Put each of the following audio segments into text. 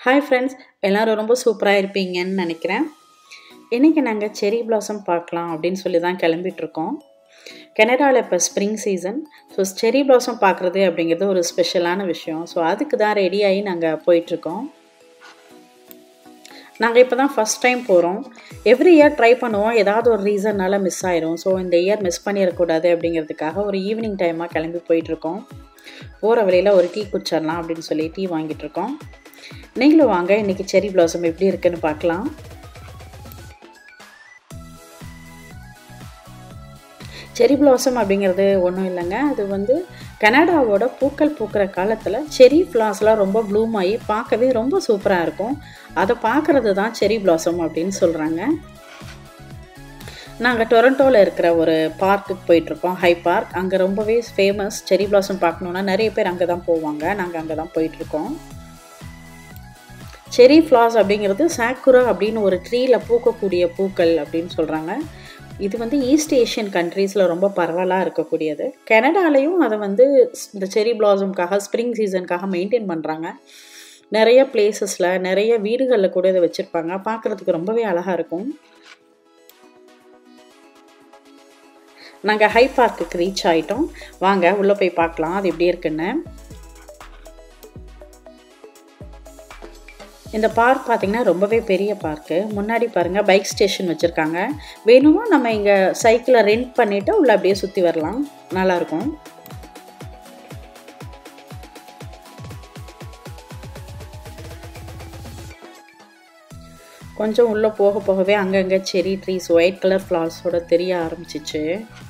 Hi friends, எல்லோரும் ரொம்ப சூப்பராக இருப்பீங்கன்னு நினைக்கிறேன். இன்றைக்கி நாங்கள் செரி பிளாசம் பார்க்கலாம் அப்படின்னு சொல்லி தான் கிளம்பிகிட்ருக்கோம். கனடாவில் இப்போ spring season. So cherry blossom பார்க்குறது அப்படிங்கிறது ஒரு ஸ்பெஷலான விஷயம். ஸோ அதுக்கு தான் ரெடியாகி நாங்கள் போயிட்டுருக்கோம். நாங்கள் இப்போ தான் ஃபஸ்ட் டைம் போகிறோம். எவ்ரி இயர் ட்ரை பண்ணுவோம், ஏதாவது ஒரு ரீசன்னால் மிஸ் ஆயிரும். ஸோ இந்த இயர் மிஸ் பண்ணிடக்கூடாது அப்படிங்கிறதுக்காக ஒரு ஈவினிங் டைமாக கிளம்பி போயிட்டுருக்கோம். போகிற வழியில் ஒரு டீ குடிச்சிடலாம் அப்படின்னு சொல்லி டீ வாங்கிட்டுருக்கோம். நீங்களும் வாங்க, இன்றைக்கி செரி பிளாசம் எப்படி இருக்குன்னு பார்க்கலாம். செரி பிளாசம் அப்படிங்கிறது ஒன்றும் இல்லைங்க. அது கனடாவோட பூக்கள் பூக்கிற காலத்தில் செரி ஃப்ளாஸ்லாம் ரொம்ப ப்ளூம் ஆகி பார்க்கவே ரொம்ப சூப்பராக இருக்கும். அதை பார்க்குறது தான் செரி பிளாசம் அப்படின்னு சொல்கிறாங்க. நாங்கள் டொரண்டோவில் இருக்கிற ஒரு பார்க்குக்கு போயிட்டுருக்கோம், ஹை பார்க். அங்கே ரொம்பவே ஃபேமஸ். செரி பிளாசம் பார்க்கணுன்னா நிறைய பேர் அங்கே தான் போவாங்க. நாங்கள் அங்கே தான் போயிட்டுருக்கோம். செரி ஃப்ளாஸ் அப்படிங்கிறது சாக்குரா அப்படின்னு ஒரு ட்ரீயில் பூக்கக்கூடிய பூக்கள் அப்படின்னு சொல்கிறாங்க. இது ஈஸ்ட் ஏஷியன் கண்ட்ரீஸில் ரொம்ப பரவலாக இருக்கக்கூடியது. கனடாலையும் அதை இந்த செரி பிளாசம்காக ஸ்ப்ரிங் சீசனுக்காக மெயின்டைன் பண்ணுறாங்க. நிறைய பிளேசஸில் நிறைய வீடுகளில் கூட இதை வச்சுருப்பாங்க. பார்க்குறதுக்கு ரொம்பவே அழகாக இருக்கும். நாங்கள் ஹை பார்க்குக்கு ரீச் ஆகிட்டோம். வாங்க உள்ளே போய் பார்க்கலாம் அது எப்படி இருக்குன்னு. இந்த பார்க் பார்த்திங்கன்னா ரொம்பவே பெரிய பார்க்கு. முன்னாடி பாருங்கள் பைக் ஸ்டேஷன் வச்சுருக்காங்க. வேணுமா நம்ம இங்கே சைக்கிளை ரெண்ட் பண்ணிவிட்டு உள்ளே அப்படியே சுற்றி வரலாம். நல்லாயிருக்கும். கொஞ்சம் உள்ளே போக போகவே அங்கங்கே செரி ட்ரீஸ் ஒயிட் கலர் ஃப்ளவர்ஸோட தெரிய ஆரம்பிச்சிச்சு.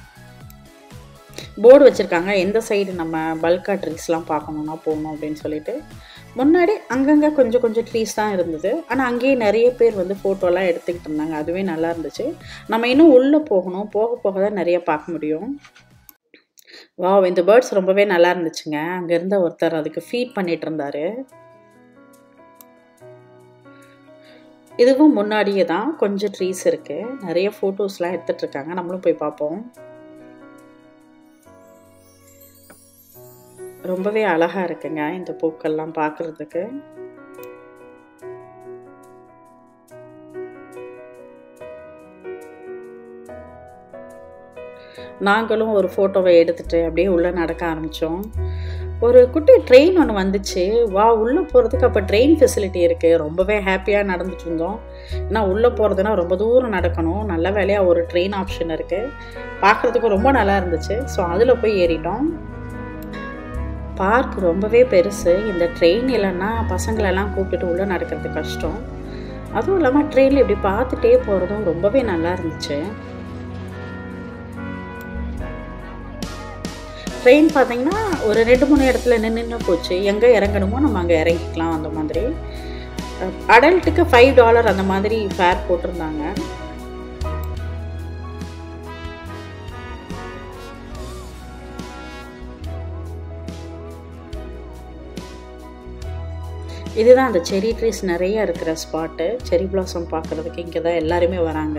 போர்டு வச்சுருக்காங்க, எந்த சைடு நம்ம பல்கா ட்ரீஸ்லாம் பார்க்கணுன்னா போகணும் அப்படின்னு சொல்லிட்டு. முன்னாடி அங்கங்கே கொஞ்சம் கொஞ்சம் ட்ரீஸ் தான் இருந்தது. ஆனால் அங்கேயே நிறைய பேர் ஃபோட்டோலாம் எடுத்துக்கிட்டு இருந்தாங்க. அதுவே நல்லா இருந்துச்சு. நம்ம இன்னும் உள்ளே போகணும், போக போக தான் நிறைய பார்க்க முடியும். வாவ், இந்த பேர்ட்ஸ் ரொம்பவே நல்லா இருந்துச்சுங்க. அங்கே இருந்த ஒருத்தர் அதுக்கு ஃபீட் பண்ணிட்டு இருந்தார். இதுவும் முன்னாடியே தான் கொஞ்சம் ட்ரீஸ் இருக்குது. நிறைய ஃபோட்டோஸ்லாம் எடுத்துகிட்டு இருக்காங்க. நம்மளும் போய் பார்ப்போம். ரொம்பவே அழகாக இருக்குங்க இந்த பூக்கள்லாம் பார்க்குறதுக்கு. நாங்களும் ஒரு ஃபோட்டோவை எடுத்துகிட்டு அப்படியே உள்ளே நடக்க ஆரம்பித்தோம். ஒரு குட்டி ட்ரெயின் ஒன்று வந்துச்சு. உள்ளே போகிறதுக்கு அப்போ ட்ரெயின் ஃபெசிலிட்டி இருக்குது. ரொம்பவே ஹாப்பியாக நடந்துட்டு இருந்தோம். ஏன்னா உள்ளே போகிறதுனா ரொம்ப தூரம் நடக்கணும். நல்ல வேலையாக ஒரு ட்ரெயின் ஆப்ஷன் இருக்குது. பார்க்குறதுக்கு ரொம்ப நல்லா இருந்துச்சு. ஸோ அதில் போய் ஏறிட்டோம். பார்க் ரொம்பவே பெருசு. இந்த ட்ரெயின் இல்லைன்னா பசங்களெல்லாம் கூப்பிட்டுட்டு உள்ளே நடக்கிறது கஷ்டம். அதுவும் இல்லாமல் ட்ரெயினில் இப்படி பார்த்துட்டே போகிறதும் ரொம்பவே நல்லா இருந்துச்சு. ட்ரெயின் பார்த்திங்கன்னா ஒரு 2-3 இடத்துல நின்று போச்சு. எங்கே இறங்கணுமோ நம்ம அங்கே இறங்கிக்கலாம். அந்த மாதிரி அடல்ட்டுக்கு $5 அந்த மாதிரி ஃபேர் போட்டிருந்தாங்க. இதுதான் அந்த செரி ட்ரீஸ் நிறைய இருக்கிற ஸ்பாட்டு. செரி பிளாசம் பார்க்குறதுக்கு இங்கே தான் எல்லாருமே வராங்க.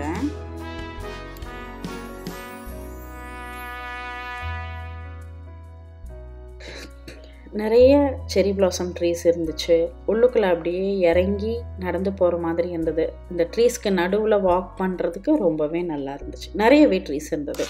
நிறைய செரி பிளாசம் ட்ரீஸ் இருந்துச்சு. உள்ளுக்குள்ளே அப்படியே இறங்கி நடந்து போகிற மாதிரி இருந்தது. இந்த ட்ரீஸ்க்கு நடுவில் வாக் பண்ணுறதுக்கு ரொம்பவே நல்லா இருந்துச்சு. நிறையவே ட்ரீஸ் இருந்தது.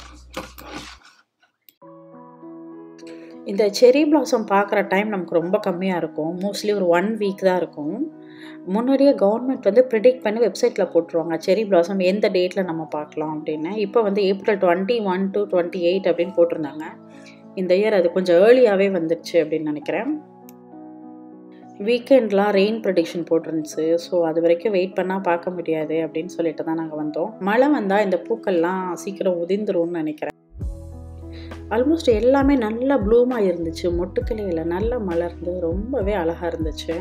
இந்த செரி பிளாசம் பார்க்குற டைம் நமக்கு ரொம்ப கம்மியாக இருக்கும். மோஸ்ட்லி ஒரு 1 வீக் தான் இருக்கும். முன்னாடியே கவர்மெண்ட் ப்ரிடிக்ட் பண்ணி வெப்சைட்டில் போட்டுருவாங்க செரி பிளாசம் எந்த டேட்டில் நம்ம பார்க்கலாம் அப்படின்னு. இப்போ April 21 to 28 அப்படின்னு போட்டிருந்தாங்க. இந்த இயர் அது கொஞ்சம் ஏர்லியாகவே வந்துடுச்சு அப்படின்னு நினைக்கிறேன். வீக்கெண்ட்லாம் ரெயின் ப்ரெடிக்ஷன் போட்டிருந்துச்சு. ஸோ அது வரைக்கும் வெயிட் பண்ணால் பார்க்க முடியாது அப்படின்னு சொல்லிட்டு தான் நாங்கள் வந்தோம். மழை வந்தால் இந்த பூக்கள்லாம் சீக்கிரம் உதிர்ந்துரும்னு நினைக்கிறேன். ஆல்மோஸ்ட் எல்லாமே நல்லா ப்ளூமாக இருந்துச்சு. மொட்டுக்கிளையில் நல்லா மலர்ந்து ரொம்பவே அழகாக இருந்துச்சு.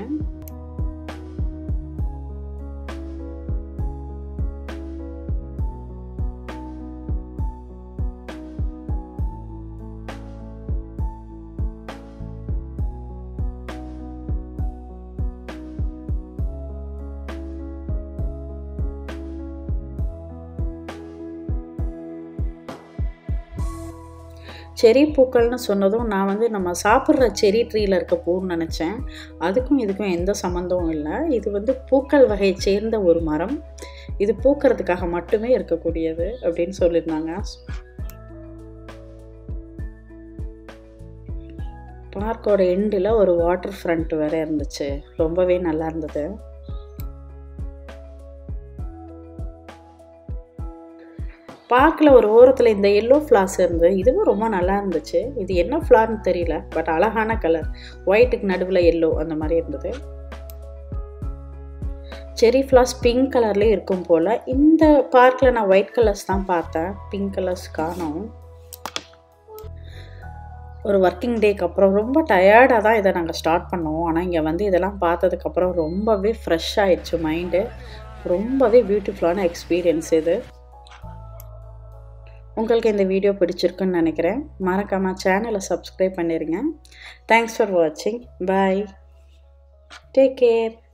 செரி பூக்கள்னு சொன்னதும் நான் வந்து நம்ம சாப்பிட்ற செரி ட்ரீயில் இருக்க பூன்னு நினச்சேன். அதுக்கும் இதுக்கும் எந்த சம்மந்தமும் இல்லை. இது வந்து பூக்கள் வகையை சேர்ந்த ஒரு மரம். இது பூக்கிறதுக்காக மட்டுமே இருக்கக்கூடியது அப்படின்னு சொல்லியிருந்தாங்க. பார்க்கோட எண்டில் ஒரு வாட்டர் ஃப்ரண்ட் வேறு இருந்துச்சு. ரொம்பவே நல்லா இருந்தது. பார்க்கில் ஒரு ஓரத்தில் இந்த எல்லோ ஃப்ளார்ஸ் இருந்தது. இதுவும் ரொம்ப நல்லா இருந்துச்சு. இது என்ன ஃப்ளார்னு தெரியல, பட் அழகான கலர். ஒயிட்டுக்கு நடுவில் எல்லோ அந்த மாதிரி இருந்தது. செரி ஃப்ளார்ஸ் பிங்க் கலர்லேயே இருக்கும் போல். இந்த பார்க்கில் நான் ஒயிட் கலர்ஸ் தான் பார்த்தேன், பிங்க் கலர்ஸ் காணோம். ஒரு ஒர்க்கிங் டேக்கு அப்புறம் ரொம்ப டயர்டாக தான் இதை நாங்கள் ஸ்டார்ட் பண்ணோம். ஆனால் இங்கே வந்து இதெல்லாம் பார்த்ததுக்கப்புறம் ரொம்பவே ஃப்ரெஷ் ஆகிடுச்சு மைண்டு. ரொம்பவே பியூட்டிஃபுல்லான எக்ஸ்பீரியன்ஸ் இது. உங்களுக்கு இந்த வீடியோ பிடிச்சிருக்குன்னு நினைக்கிறேன். மறக்காமல் சேனலை சப்ஸ்கிரைப் பண்ணிடுங்க. தேங்க்ஸ் ஃபார் வாட்சிங். பாய். Take care.